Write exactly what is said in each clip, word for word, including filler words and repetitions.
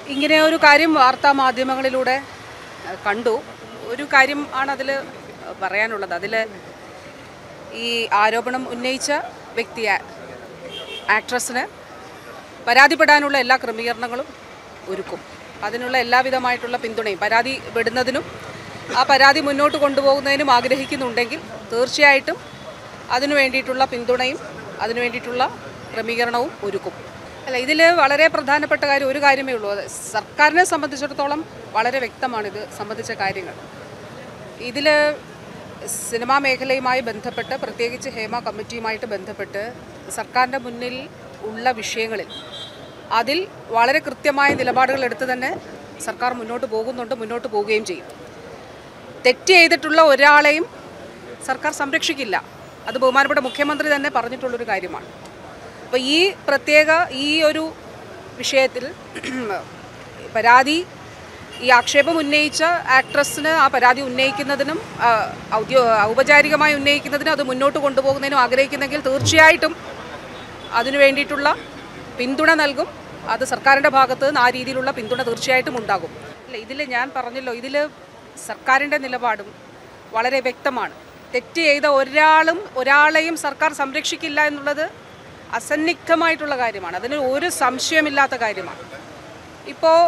ഇങ്ങനെ ഒരു കാര്യം വാർത്താ മാധ്യമങ്ങളിലൂടെ കണ്ടു. ഒരു കാര്യം ആണ് അതിൽ പറയാനുള്ളത്. അതിൽ ഈ ആരോപണം ഉന്നയിച്ച വ്യക്തി ആക്ട്രസിന് പരാതിപ്പെടാനുള്ള എല്ലാ ക്രമീകരണങ്ങളും ഒരുക്കും. അതിനുള്ള എല്ലാവിധമായിട്ടുള്ള പിന്തുണയും പരാതി വിടുന്നതിനും ആ പരാതി മുന്നോട്ട് കൊണ്ടുപോകുന്നതിനും ആഗ്രഹിക്കുന്നുണ്ടെങ്കിൽ തീർച്ചയായിട്ടും അതിനു വേണ്ടിയിട്ടുള്ള പിന്തുണയും അതിനു വേണ്ടിയിട്ടുള്ള ക്രമീകരണവും ഒരുക്കും. അല്ല, ഇതിൽ വളരെ പ്രധാനപ്പെട്ട കാര്യം ഒരു കാര്യമേ ഉള്ളൂ. സർക്കാരിനെ സംബന്ധിച്ചിടത്തോളം വളരെ വ്യക്തമാണ് ഇത് സംബന്ധിച്ച കാര്യങ്ങൾ. ഇതിൽ സിനിമാ മേഖലയുമായി ബന്ധപ്പെട്ട്, പ്രത്യേകിച്ച് ഹേമ കമ്മിറ്റിയുമായിട്ട് ബന്ധപ്പെട്ട് സർക്കാരിൻ്റെ മുന്നിൽ ഉള്ള വിഷയങ്ങളിൽ അതിൽ വളരെ കൃത്യമായ നിലപാടുകൾ എടുത്ത് തന്നെ സർക്കാർ മുന്നോട്ട് പോകുന്നുണ്ട്, മുന്നോട്ട് പോവുകയും ചെയ്യും. തെറ്റ് ചെയ്തിട്ടുള്ള ഒരാളെയും സർക്കാർ സംരക്ഷിക്കില്ല. അത് ബഹുമാനപ്പെട്ട മുഖ്യമന്ത്രി തന്നെ പറഞ്ഞിട്ടുള്ളൊരു കാര്യമാണ്. അപ്പോൾ ഈ പ്രത്യേക ഈ ഒരു വിഷയത്തിൽ പരാതി ഈ ആക്ഷേപം ഉന്നയിച്ച ആക്ട്രസിന് ആ പരാതി ഉന്നയിക്കുന്നതിനും ഔദ്യോ ഔപചാരികമായി ഉന്നയിക്കുന്നതിനും അത് മുന്നോട്ട് കൊണ്ടുപോകുന്നതിനും ആഗ്രഹിക്കുന്നെങ്കിൽ തീർച്ചയായിട്ടും അതിനു വേണ്ടിയിട്ടുള്ള പിന്തുണ നൽകും. അത് സർക്കാരിൻ്റെ ഭാഗത്ത് നിന്ന് ആ രീതിയിലുള്ള പിന്തുണ തീർച്ചയായിട്ടും ഉണ്ടാകും. അല്ല, ഇതിൽ ഞാൻ പറഞ്ഞല്ലോ, ഇതിൽ സർക്കാരിൻ്റെ നിലപാടും വളരെ വ്യക്തമാണ്. തെറ്റ് ചെയ്ത ഒരാളും ഒരാളെയും സർക്കാർ സംരക്ഷിക്കില്ല എന്നുള്ളത് അസന്നിഗ്ധമായിട്ടുള്ള കാര്യമാണ്. അതിന് ഒരു സംശയമില്ലാത്ത കാര്യമാണ്. ഇപ്പോൾ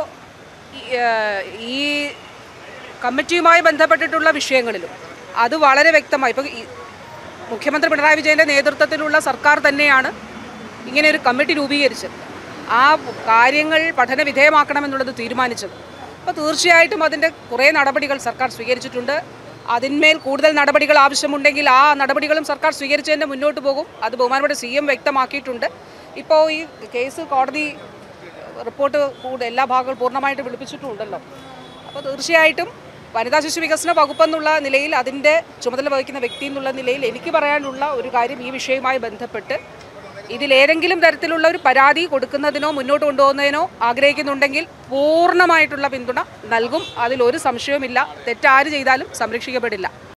ഈ കമ്മിറ്റിയുമായി ബന്ധപ്പെട്ടിട്ടുള്ള വിഷയങ്ങളിലും അത് വളരെ വ്യക്തമായി ഇപ്പോൾ മുഖ്യമന്ത്രി പിണറായി വിജയൻ്റെ നേതൃത്വത്തിലുള്ള സർക്കാർ തന്നെയാണ് ഇങ്ങനെ ഒരു കമ്മിറ്റി രൂപീകരിച്ചത്. ആ കാര്യങ്ങൾ പഠന വിധേയമാക്കണമെന്നുള്ളത് തീരുമാനിച്ചത്. അപ്പോൾ തീർച്ചയായിട്ടും അതിൻ്റെ കുറേ നടപടികൾ സർക്കാർ സ്വീകരിച്ചിട്ടുണ്ട്. അതിന്മേൽ കൂടുതൽ നടപടികൾ ആവശ്യമുണ്ടെങ്കിൽ ആ നടപടികളും സർക്കാർ സ്വീകരിച്ചതിൻ്റെ മുന്നോട്ട് പോകും. അത് ബഹുമാനപ്പെട്ട സി എം വ്യക്തമാക്കിയിട്ടുണ്ട്. ഇപ്പോൾ ഈ കേസ് കോടതി റിപ്പോർട്ട് കൂടുതൽ എല്ലാ ഭാഗങ്ങളും പൂർണ്ണമായിട്ട് വിളിപ്പിച്ചിട്ടുണ്ടല്ലോ. അപ്പോൾ തീർച്ചയായിട്ടും വനിതാ ശിശു വികസന വകുപ്പെന്നുള്ള നിലയിൽ, അതിൻ്റെ ചുമതല വഹിക്കുന്ന വ്യക്തി എന്നുള്ള നിലയിൽ എനിക്ക് പറയാനുള്ള ഒരു കാര്യം, ഈ വിഷയവുമായി ബന്ധപ്പെട്ട് ഇതിലേതെങ്കിലും തരത്തിലുള്ള ഒരു പരാതി കൊടുക്കുന്നതിനോ മുന്നോട്ട് കൊണ്ടുപോകുന്നതിനോ ആഗ്രഹിക്കുന്നുണ്ടെങ്കിൽ പൂർണ്ണമായിട്ടുള്ള പിന്തുണ നൽകും. അതിലൊരു സംശയവുമില്ല. തെറ്റാര് ചെയ്താലും സംരക്ഷിക്കപ്പെടില്ല.